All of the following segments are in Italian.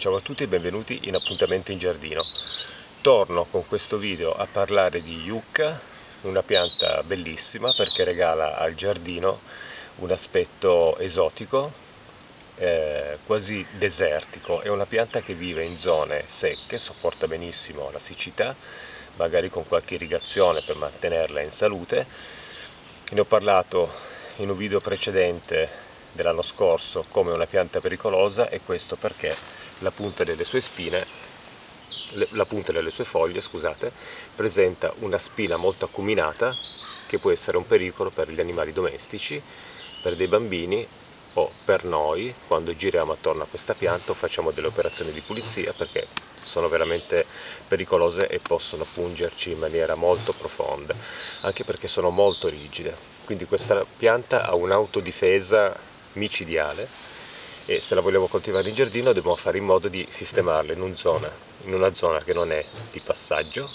Ciao a tutti e benvenuti in Appuntamento in Giardino. Torno con questo video a parlare di Yucca, una pianta bellissima perché regala al giardino un aspetto esotico, quasi desertico. È una pianta che vive in zone secche, sopporta benissimo la siccità, magari con qualche irrigazione per mantenerla in salute. Ne ho parlato in un video precedente dell'anno scorso come una pianta pericolosa, e questo perché la punta delle sue foglie, scusate, presenta una spina molto acuminata che può essere un pericolo per gli animali domestici, per dei bambini o per noi quando giriamo attorno a questa pianta o facciamo delle operazioni di pulizia, perché sono veramente pericolose e possono pungerci in maniera molto profonda, anche perché sono molto rigide. Quindi questa pianta ha un'autodifesa micidiale e se la vogliamo coltivare in giardino dobbiamo fare in modo di sistemarla in una zona che non è di passaggio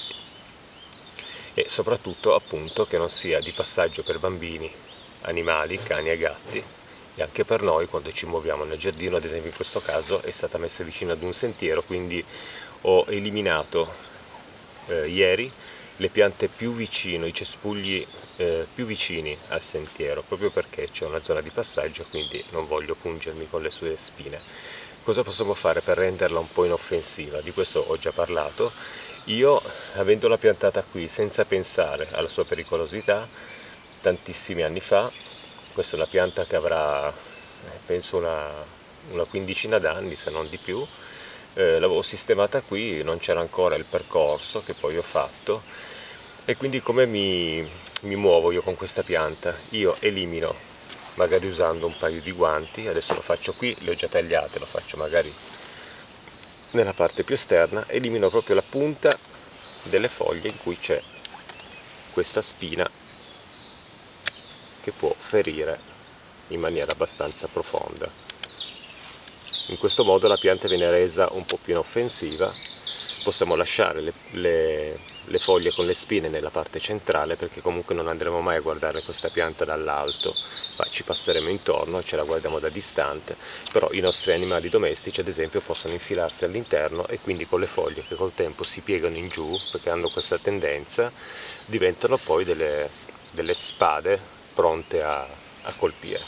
e soprattutto appunto che non sia di passaggio per bambini, animali, cani e gatti, e anche per noi quando ci muoviamo nel giardino. Ad esempio in questo caso è stata messa vicino ad un sentiero, quindi ho eliminato ieri le piante più vicino, i cespugli più vicini al sentiero, proprio perché c'è una zona di passaggio, quindi non voglio pungermi con le sue spine. Cosa possiamo fare per renderla un po' inoffensiva? Di questo ho già parlato. Io, avendola piantata qui senza pensare alla sua pericolosità, tantissimi anni fa, questa è una pianta che avrà, penso, una quindicina d'anni, se non di più, l'avevo sistemata qui, non c'era ancora il percorso che poi ho fatto. E quindi come mi muovo io con questa pianta? Io elimino, magari usando un paio di guanti, adesso lo faccio qui, le ho già tagliate, lo faccio magari nella parte più esterna, elimino proprio la punta delle foglie in cui c'è questa spina che può ferire in maniera abbastanza profonda. In questo modo la pianta viene resa un po' più inoffensiva. Possiamo lasciare le foglie con le spine nella parte centrale, perché comunque non andremo mai a guardare questa pianta dall'alto, ma ci passeremo intorno e ce la guardiamo da distante. Però i nostri animali domestici ad esempio possono infilarsi all'interno e quindi con le foglie che col tempo si piegano in giù, perché hanno questa tendenza, diventano poi delle spade pronte a colpire.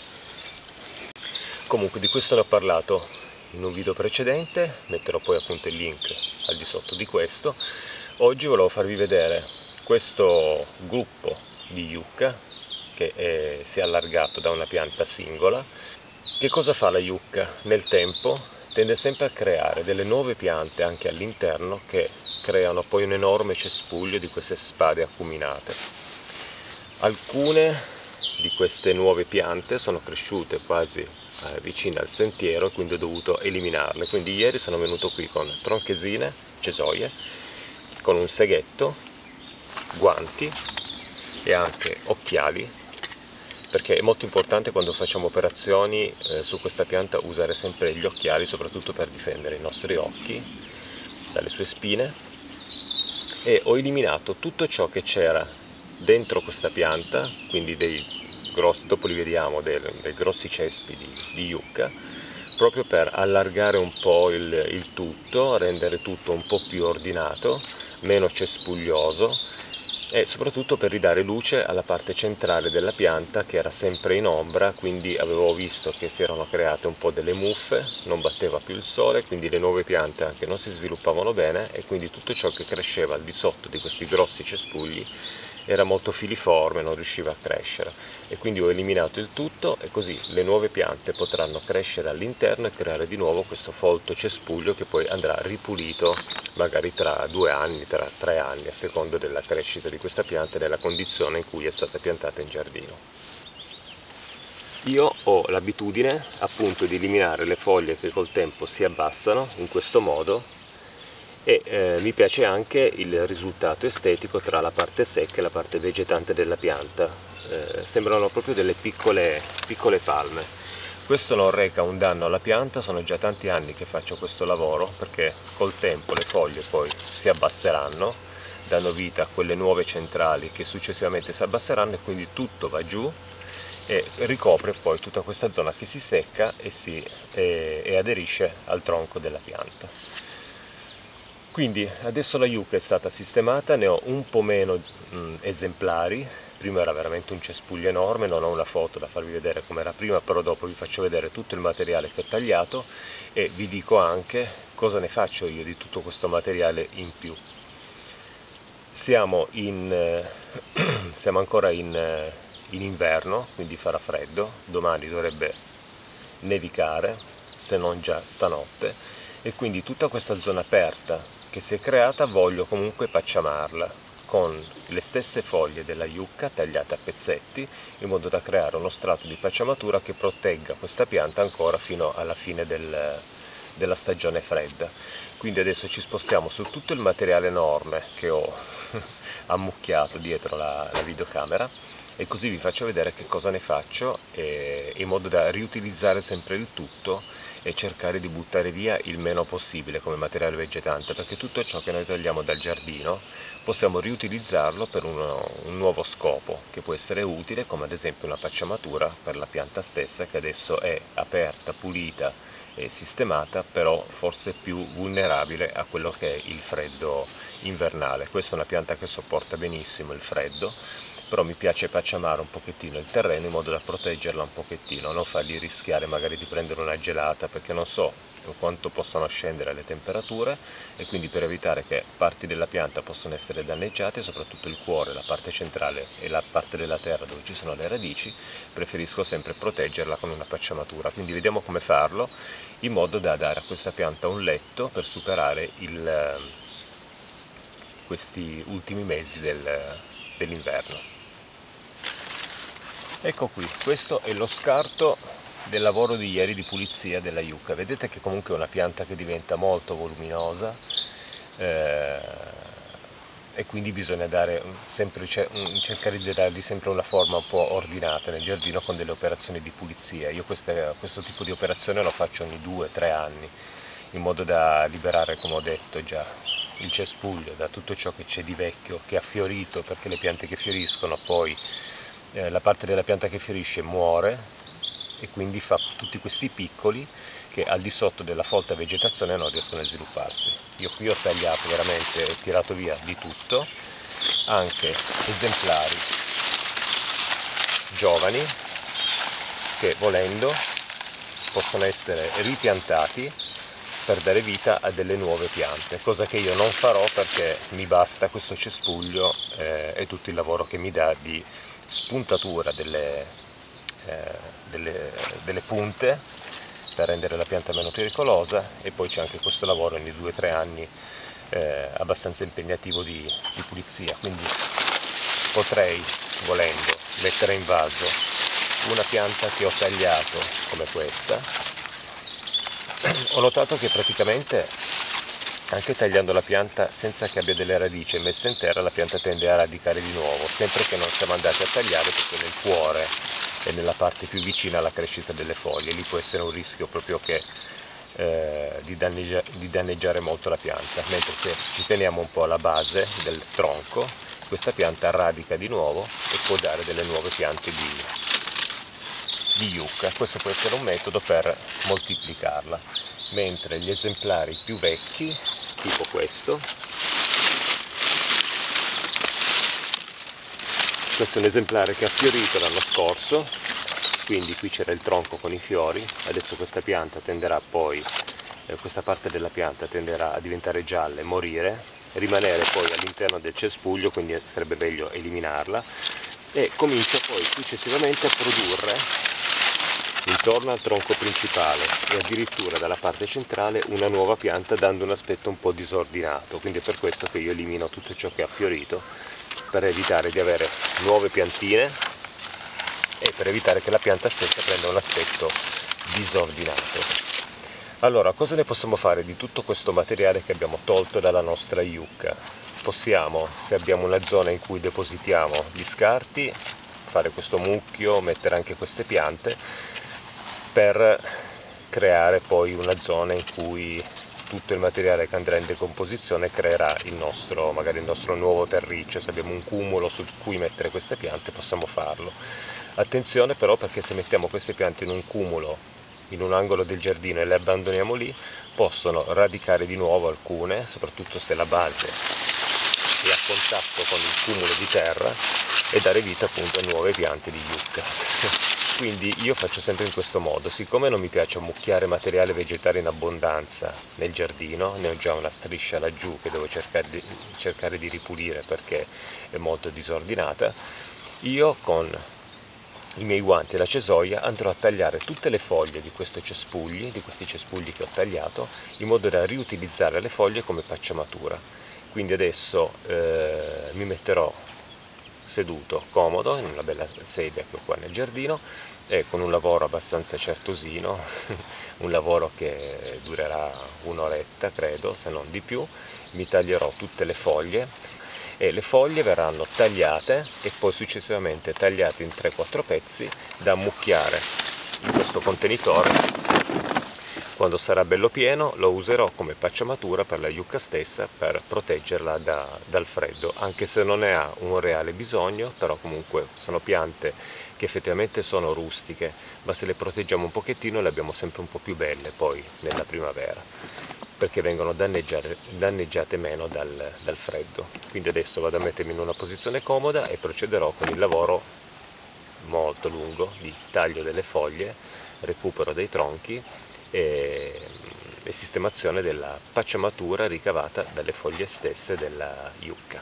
Comunque di questo ne ho parlato in un video precedente, metterò poi appunto il link al di sotto di questo. Oggi volevo farvi vedere questo gruppo di Yucca che si è allargato da una pianta singola. Che cosa fa la Yucca? Nel tempo tende sempre a creare delle nuove piante anche all'interno che creano poi un enorme cespuglio di queste spade acuminate. Alcune di queste nuove piante sono cresciute quasi vicine al sentiero, quindi ho dovuto eliminarle. Quindi ieri sono venuto qui con tronchesine, cesoie, con un seghetto, guanti e anche occhiali, perché è molto importante quando facciamo operazioni su questa pianta usare sempre gli occhiali, soprattutto per difendere i nostri occhi dalle sue spine. E ho eliminato tutto ciò che c'era dentro questa pianta, quindi dopo li vediamo, dei grossi cespi di Yucca, proprio per allargare un po' il tutto, rendere tutto un po' più ordinato, meno cespuglioso, e soprattutto per ridare luce alla parte centrale della pianta che era sempre in ombra. Quindi avevo visto che si erano create un po' delle muffe, non batteva più il sole, quindi le nuove piante anche non si sviluppavano bene, e quindi tutto ciò che cresceva al di sotto di questi grossi cespugli era molto filiforme, non riusciva a crescere, e quindi ho eliminato il tutto, e così le nuove piante potranno crescere all'interno e creare di nuovo questo folto cespuglio che poi andrà ripulito magari tra 2 anni, tra 3 anni, a seconda della crescita di questa pianta e della condizione in cui è stata piantata in giardino. Io ho l'abitudine appunto di eliminare le foglie che col tempo si abbassano in questo modo, e mi piace anche il risultato estetico tra la parte secca e la parte vegetante della pianta. Sembrano proprio delle piccole palme. Questo non reca un danno alla pianta, sono già tanti anni che faccio questo lavoro, perché col tempo le foglie poi si abbasseranno, danno vita a quelle nuove centrali che successivamente si abbasseranno, e quindi tutto va giù e ricopre poi tutta questa zona che si secca e aderisce al tronco della pianta. Quindi adesso la yucca è stata sistemata, ne ho un po' meno esemplari. Prima era veramente un cespuglio enorme, non ho una foto da farvi vedere come era prima, però dopo vi faccio vedere tutto il materiale che ho tagliato e vi dico anche cosa ne faccio io di tutto questo materiale in più. Siamo ancora in inverno, quindi farà freddo, domani dovrebbe nevicare, se non già stanotte, e quindi tutta questa zona aperta che si è creata voglio comunque pacciamarla con le stesse foglie della yucca tagliate a pezzetti, in modo da creare uno strato di pacciamatura che protegga questa pianta ancora fino alla fine della stagione fredda. Quindi adesso ci spostiamo su tutto il materiale enorme che ho ammucchiato dietro la videocamera, e così vi faccio vedere che cosa ne faccio, in modo da riutilizzare sempre il tutto e cercare di buttare via il meno possibile come materiale vegetante, perché tutto ciò che noi togliamo dal giardino possiamo riutilizzarlo per un nuovo scopo che può essere utile, come ad esempio una pacciamatura per la pianta stessa, che adesso è aperta, pulita e sistemata, però forse più vulnerabile a quello che è il freddo invernale. Questa è una pianta che sopporta benissimo il freddo, però mi piace pacciamare un pochettino il terreno in modo da proteggerla un pochettino, non fargli rischiare magari di prendere una gelata, perché non so quanto possano scendere le temperature, e quindi per evitare che parti della pianta possano essere danneggiate, soprattutto il cuore, la parte centrale e la parte della terra dove ci sono le radici, preferisco sempre proteggerla con una pacciamatura. Quindi vediamo come farlo in modo da dare a questa pianta un letto per superare questi ultimi mesi dell'inverno. Ecco qui, questo è lo scarto del lavoro di ieri di pulizia della yucca. Vedete che comunque è una pianta che diventa molto voluminosa, e quindi bisogna cercare di dargli sempre una forma un po' ordinata nel giardino con delle operazioni di pulizia. Io questo tipo di operazione lo faccio ogni 2-3 anni, in modo da liberare, come ho detto già, il cespuglio da tutto ciò che c'è di vecchio, che ha fiorito, perché le piante che fioriscono poi la parte della pianta che fiorisce muore, e quindi fa tutti questi piccoli che al di sotto della folta vegetazione non riescono a svilupparsi. Io qui ho tagliato veramente e tirato via di tutto, anche esemplari giovani che volendo possono essere ripiantati per dare vita a delle nuove piante, cosa che io non farò perché mi basta questo cespuglio e tutto il lavoro che mi dà di spuntatura delle punte per rendere la pianta meno pericolosa, e poi c'è anche questo lavoro ogni 2-3 anni abbastanza impegnativo di pulizia. Quindi potrei, volendo, mettere in vaso una pianta che ho tagliato come questa. Ho notato che praticamente anche tagliando la pianta senza che abbia delle radici e messa in terra, la pianta tende a radicare di nuovo, sempre che non siamo andati a tagliare, perché nel cuore e nella parte più vicina alla crescita delle foglie lì può essere un rischio proprio che di danneggiare molto la pianta, mentre se ci teniamo un po' alla base del tronco, questa pianta radica di nuovo e può dare delle nuove piante di yucca. Questo può essere un metodo per moltiplicarla, mentre gli esemplari più vecchi, tipo questo è un esemplare che ha fiorito l'anno scorso, quindi qui c'era il tronco con i fiori. Adesso questa pianta tenderà poi, questa parte della pianta tenderà a diventare gialla e morire, rimanere poi all'interno del cespuglio, quindi sarebbe meglio eliminarla, e comincia poi successivamente a produrre intorno al tronco principale e addirittura dalla parte centrale una nuova pianta, dando un aspetto un po' disordinato. Quindi è per questo che io elimino tutto ciò che ha fiorito, per evitare di avere nuove piantine e per evitare che la pianta stessa prenda un aspetto disordinato. Allora, cosa ne possiamo fare di tutto questo materiale che abbiamo tolto dalla nostra yucca? Possiamo, se abbiamo una zona in cui depositiamo gli scarti, fare questo mucchio, mettere anche queste piante, per creare poi una zona in cui tutto il materiale che andrà in decomposizione creerà magari il nostro nuovo terriccio. Se abbiamo un cumulo su cui mettere queste piante possiamo farlo. Attenzione però, perché se mettiamo queste piante in un cumulo in un angolo del giardino e le abbandoniamo lì, possono radicare di nuovo alcune, soprattutto se la base è a contatto con il cumulo di terra, e dare vita appunto a nuove piante di yucca. Quindi io faccio sempre in questo modo. Siccome non mi piace ammucchiare materiale vegetale in abbondanza nel giardino, ne ho già una striscia laggiù che devo cercare di ripulire perché è molto disordinata, io con i miei guanti e la cesoia andrò a tagliare tutte le foglie di questi cespugli che ho tagliato, in modo da riutilizzare le foglie come pacciamatura. Quindi adesso mi metterò seduto, comodo, in una bella sedia che ho qua nel giardino, e con un lavoro abbastanza certosino, un lavoro che durerà un'oretta credo, se non di più. Mi taglierò tutte le foglie e le foglie verranno tagliate e poi successivamente tagliate in 3-4 pezzi da ammucchiare in questo contenitore. Quando sarà bello pieno lo userò come pacciamatura per la yucca stessa, per proteggerla dal freddo, anche se non ne ha un reale bisogno, però comunque sono piante che effettivamente sono rustiche, ma se le proteggiamo un pochettino le abbiamo sempre un po' più belle poi nella primavera, perché vengono danneggiate meno dal freddo. Quindi adesso vado a mettermi in una posizione comoda e procederò con il lavoro molto lungo di taglio delle foglie, recupero dei tronchi e sistemazione della pacciamatura ricavata dalle foglie stesse della yucca.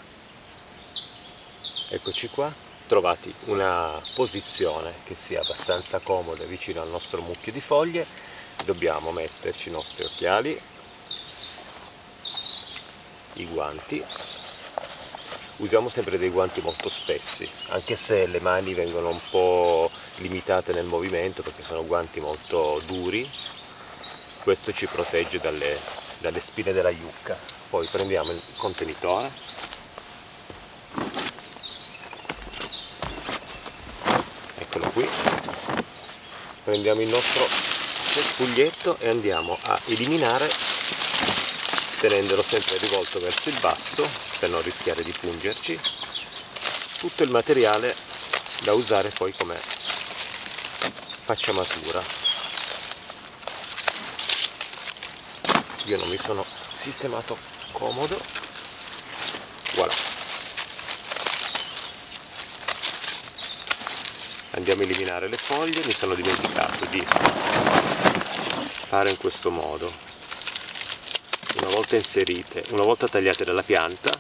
Eccoci qua, trovati una posizione che sia abbastanza comoda vicino al nostro mucchio di foglie. Dobbiamo metterci i nostri occhiali, i guanti. Usiamo sempre dei guanti molto spessi, anche se le mani vengono un po' limitate nel movimento perché sono guanti molto duri. Questo ci protegge dalle spine della yucca. Poi prendiamo il contenitore, eccolo qui, prendiamo il nostro cespuglietto e andiamo a eliminare, tenendolo sempre rivolto verso il basso per non rischiare di pungerci, tutto il materiale da usare poi come pacciamatura. Io non mi sono sistemato comodo, voilà. Andiamo a eliminare le foglie. Mi sono dimenticato di fare in questo modo: una volta inserite, una volta tagliate dalla pianta,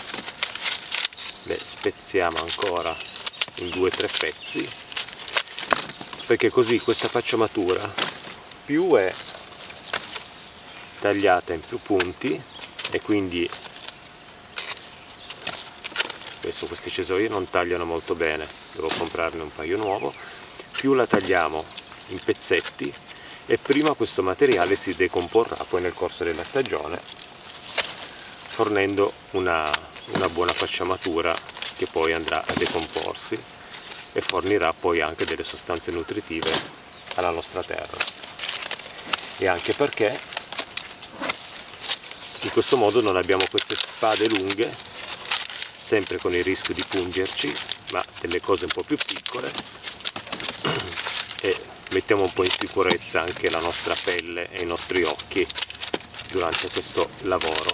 le spezziamo ancora in 2-3 pezzi, perché così questa pacciamatura più è tagliata in più punti, e quindi adesso queste cesoie non tagliano molto bene, devo comprarne un paio nuovo, più la tagliamo in pezzetti e prima questo materiale si decomporrà poi nel corso della stagione, fornendo una buona pacciamatura che poi andrà a decomporsi e fornirà poi anche delle sostanze nutritive alla nostra terra. E anche perché in questo modo non abbiamo queste spade lunghe, sempre con il rischio di pungerci, ma delle cose un po' più piccole, e mettiamo un po' in sicurezza anche la nostra pelle e i nostri occhi durante questo lavoro.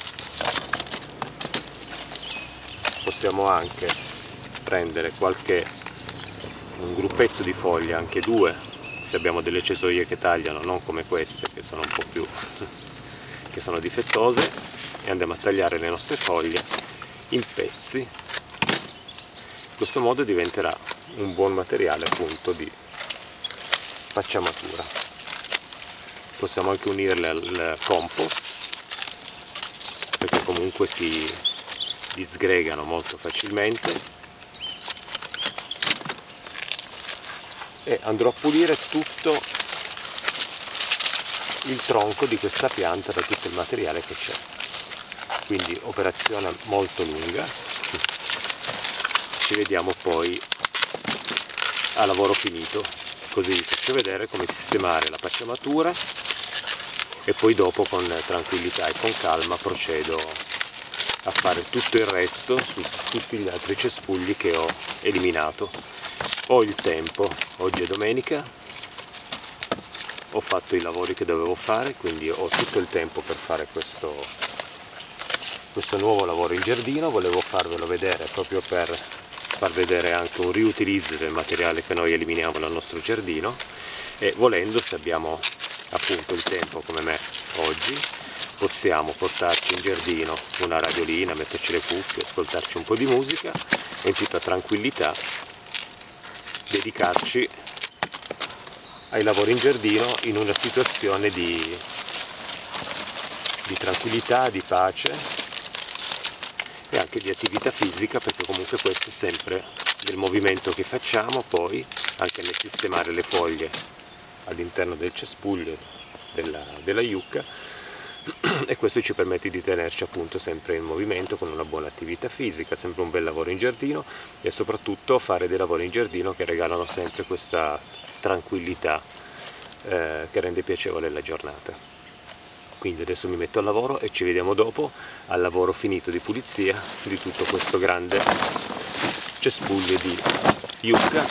Possiamo anche prendere un gruppetto di foglie, anche 2, se abbiamo delle cesoie che tagliano, non come queste che sono un po' più che sono difettose, e andiamo a tagliare le nostre foglie in pezzi. In questo modo diventerà un buon materiale appunto di pacciamatura. Possiamo anche unirle al compost, perché comunque si disgregano molto facilmente, e andrò a pulire tutto il tronco di questa pianta da tutto il materiale che c'è. Quindi operazione molto lunga. Ci vediamo poi a lavoro finito, così vi faccio vedere come sistemare la pacciamatura e poi dopo con tranquillità e con calma procedo a fare tutto il resto su tutti gli altri cespugli che ho eliminato. Ho il tempo, oggi è domenica, ho fatto i lavori che dovevo fare, quindi ho tutto il tempo per fare questo nuovo lavoro in giardino. Volevo farvelo vedere proprio per far vedere anche un riutilizzo del materiale che noi eliminiamo dal nostro giardino, e volendo, se abbiamo appunto il tempo come me oggi, possiamo portarci in giardino una radiolina, metterci le cuffie, ascoltarci un po' di musica e in tutta tranquillità dedicarci ai lavori in giardino in una situazione di tranquillità, di pace e anche di attività fisica, perché comunque questo è sempre del movimento che facciamo poi anche nel sistemare le foglie all'interno del cespuglio della yucca, e questo ci permette di tenerci appunto sempre in movimento con una buona attività fisica, sempre un bel lavoro in giardino, e soprattutto fare dei lavori in giardino che regalano sempre questa tranquillità che rende piacevole la giornata. Quindi adesso mi metto al lavoro e ci vediamo dopo al lavoro finito di pulizia di tutto questo grande cespuglio di yucca,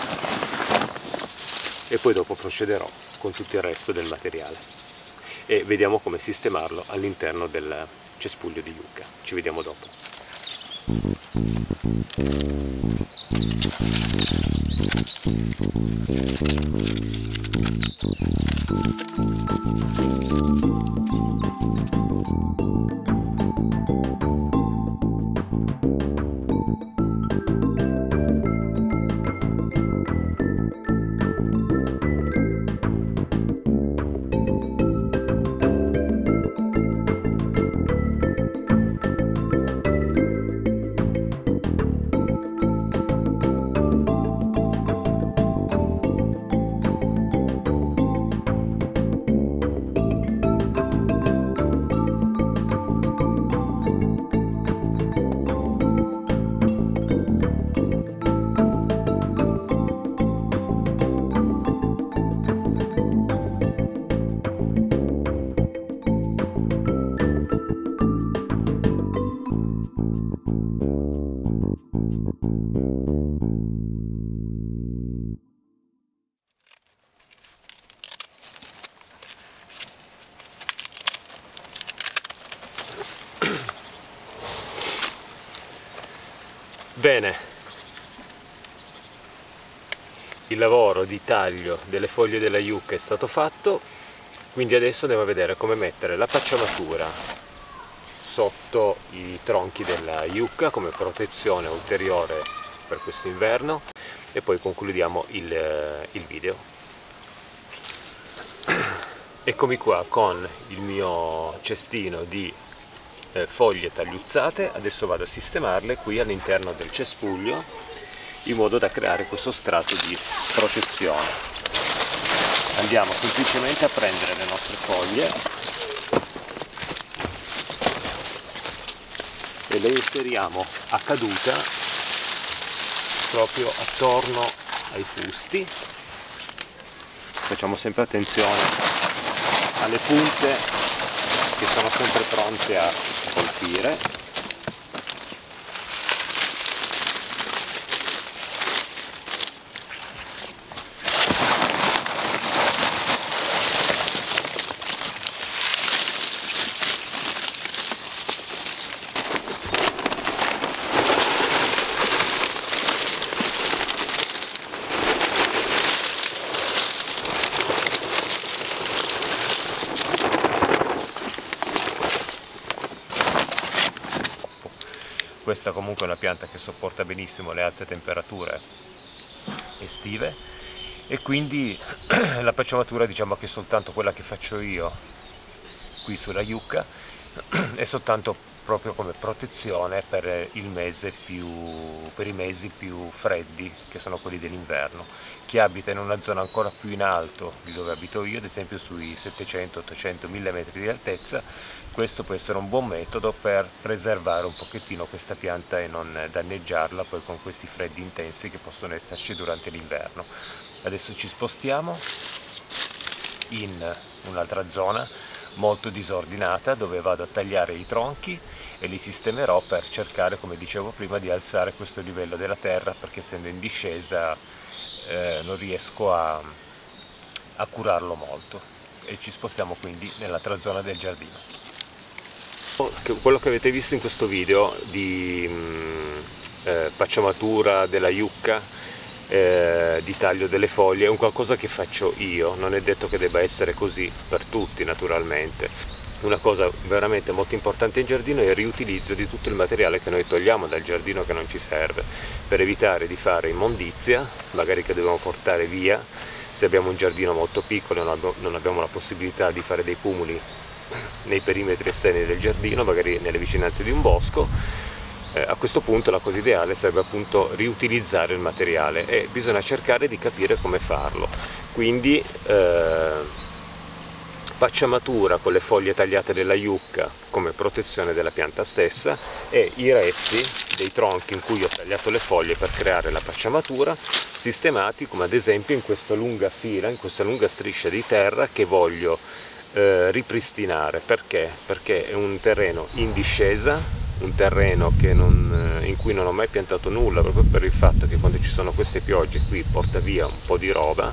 e poi dopo procederò con tutto il resto del materiale e vediamo come sistemarlo all'interno del cespuglio di yucca. Ci vediamo dopo. Bene, il lavoro di taglio delle foglie della yucca è stato fatto, quindi adesso andiamo a vedere come mettere la pacciamatura sotto i tronchi della yucca come protezione ulteriore per questo inverno, e poi concludiamo il video. Eccomi qua con il mio cestino di foglie tagliuzzate. Adesso vado a sistemarle qui all'interno del cespuglio in modo da creare questo strato di protezione. Andiamo semplicemente a prendere le nostre foglie e le inseriamo a caduta proprio attorno ai fusti. Facciamo sempre attenzione alle punte che sono sempre pronte a colpire. Questa comunque è una pianta che sopporta benissimo le alte temperature estive, e quindi la pacciamatura, diciamo che è soltanto quella che faccio io qui sulla yucca, è soltanto proprio come protezione per i mesi più freddi, che sono quelli dell'inverno. Chi abita in una zona ancora più in alto di dove abito io, ad esempio sui 700, 800, 1000 metri di altezza, questo può essere un buon metodo per preservare un pochettino questa pianta e non danneggiarla poi con questi freddi intensi che possono esserci durante l'inverno. Adesso ci spostiamo in un'altra zona molto disordinata dove vado a tagliare i tronchi e li sistemerò per cercare, come dicevo prima, di alzare questo livello della terra, perché essendo in discesa non riesco a curarlo molto, e ci spostiamo quindi nell'altra zona del giardino. Quello che avete visto in questo video di pacciamatura della yucca, di taglio delle foglie, è un qualcosa che faccio io, non è detto che debba essere così per tutti naturalmente. Una cosa veramente molto importante in giardino è il riutilizzo di tutto il materiale che noi togliamo dal giardino che non ci serve, per evitare di fare immondizia, magari che dobbiamo portare via. Se abbiamo un giardino molto piccolo e non abbiamo la possibilità di fare dei cumuli nei perimetri esterni del giardino, magari nelle vicinanze di un bosco, a questo punto la cosa ideale sarebbe appunto riutilizzare il materiale, e bisogna cercare di capire come farlo. Quindi pacciamatura con le foglie tagliate della yucca come protezione della pianta stessa, e i resti dei tronchi in cui ho tagliato le foglie per creare la pacciamatura sistemati, come ad esempio in questa lunga fila, in questa lunga striscia di terra che voglio ripristinare. Perché? Perché è un terreno in discesa, un terreno in cui non ho mai piantato nulla, proprio per il fatto che quando ci sono queste piogge qui porta via un po' di roba,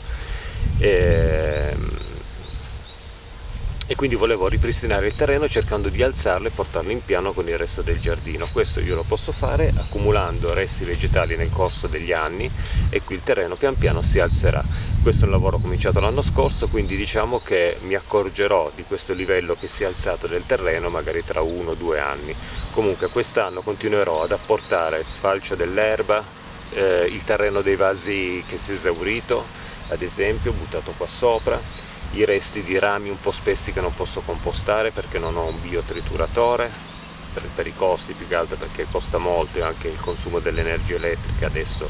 e quindi volevo ripristinare il terreno cercando di alzarlo e portarlo in piano con il resto del giardino. Questo io lo posso fare accumulando resti vegetali nel corso degli anni, e qui il terreno pian piano si alzerà. Questo è un lavoro cominciato l'anno scorso, quindi diciamo che mi accorgerò di questo livello che si è alzato del terreno magari tra 1 o 2 anni. Comunque quest'anno continuerò ad apportare sfalcio dell'erba, il terreno dei vasi che si è esaurito, ad esempio, buttato qua sopra, i resti di rami un po' spessi che non posso compostare perché non ho un biotrituratore, per i costi più che altro, perché costa molto, e anche il consumo dell'energia elettrica adesso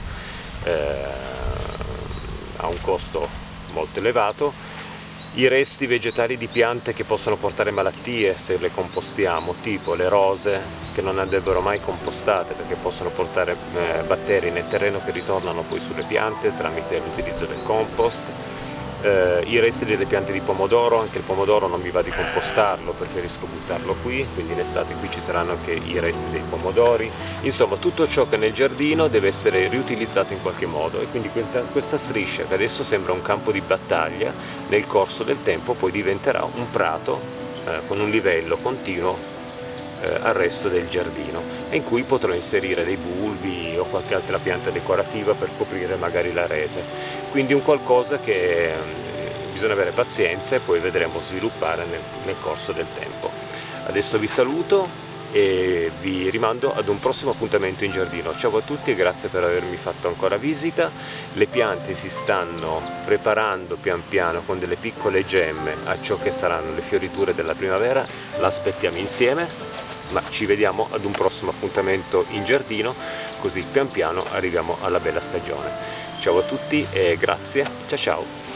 ha un costo molto elevato. I resti vegetali di piante che possono portare malattie se le compostiamo, tipo le rose, che non andrebbero mai compostate perché possono portare batteri nel terreno che ritornano poi sulle piante tramite l'utilizzo del compost. I resti delle piante di pomodoro, anche il pomodoro non mi va di compostarlo, preferisco buttarlo qui, quindi in estate qui ci saranno anche i resti dei pomodori. Insomma, tutto ciò che nel giardino deve essere riutilizzato in qualche modo, e quindi questa striscia, che adesso sembra un campo di battaglia, nel corso del tempo poi diventerà un prato con un livello continuo al resto del giardino, e in cui potrò inserire dei bulbi o qualche altra pianta decorativa per coprire magari la rete. Quindi un qualcosa che bisogna avere pazienza e poi vedremo sviluppare nel corso del tempo. Adesso vi saluto e vi rimando ad un prossimo appuntamento in giardino. Ciao a tutti e grazie per avermi fatto ancora visita. Le piante si stanno preparando pian piano con delle piccole gemme a ciò che saranno le fioriture della primavera. L'aspettiamo insieme, ma ci vediamo ad un prossimo appuntamento in giardino, così pian piano arriviamo alla bella stagione. Ciao a tutti e grazie, ciao ciao!